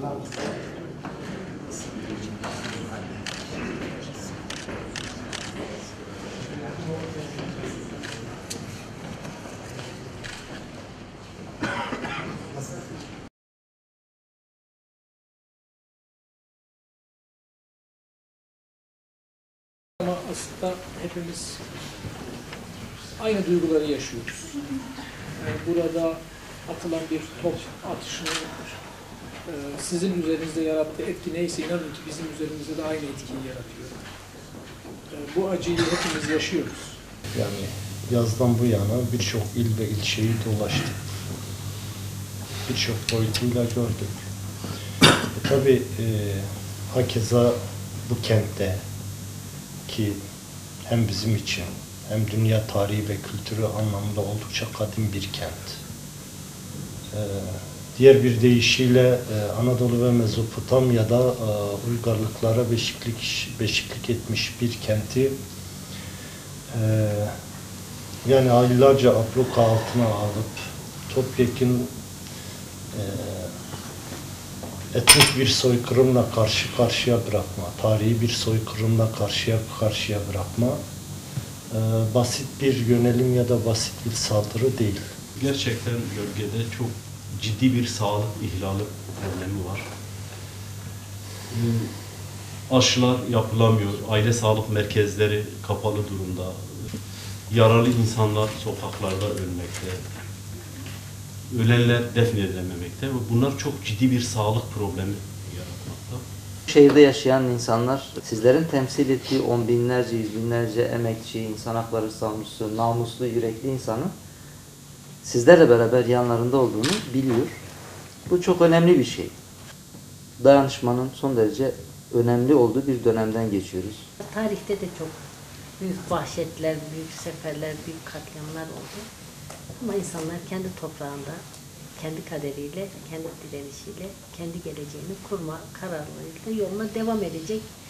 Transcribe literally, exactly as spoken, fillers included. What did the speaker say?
Ama aslında hepimiz aynı duyguları yaşıyoruz. Yani burada atılan bir top atışını e, sizin üzerinizde yarattığı etki neyse inanın ki bizim üzerimizde de aynı etkiyi yaratıyor. E, bu acıyı hepimiz yaşıyoruz. Yani yazdan bu yana birçok il ve ilçeyi dolaştık. Birçok boyutuyla gördük. E, tabii e, hakeza bu kentte ki hem bizim için hem dünya tarihi ve kültürü anlamında oldukça kadim bir kent. Ee, diğer bir deyişiyle e, Anadolu ve Mezopotamya'da e, uygarlıklara beşiklik, beşiklik etmiş bir kenti e, yani aylarca abluka altına alıp topyekun e, etnik bir soykırımla karşı karşıya bırakma, tarihi bir soykırımla karşıya karşıya bırakma e, basit bir yönelim ya da basit bir saldırı değil. Gerçekten bölgede çok ciddi bir sağlık ihlali problemi var. E, aşılar yapılamıyor, aile sağlık merkezleri kapalı durumda, yaralı insanlar sokaklarda ölmekte. Ölenler defnedilememekte ve bunlar çok ciddi bir sağlık problemi yaratmakta. Şehirde yaşayan insanlar, sizlerin temsil ettiği on binlerce, yüz binlerce emekçi, insan hakları savunucusu, namuslu, yürekli insanın sizlerle beraber yanlarında olduğunu biliyor. Bu çok önemli bir şey. Dayanışmanın son derece önemli olduğu bir dönemden geçiyoruz. Tarihte de çok büyük vahşetler, büyük seferler, büyük katliamlar oldu. Ama insanlar kendi toprağında, kendi kaderiyle, kendi direnişiyle, kendi geleceğini kurma kararlılığıyla yoluna devam edecek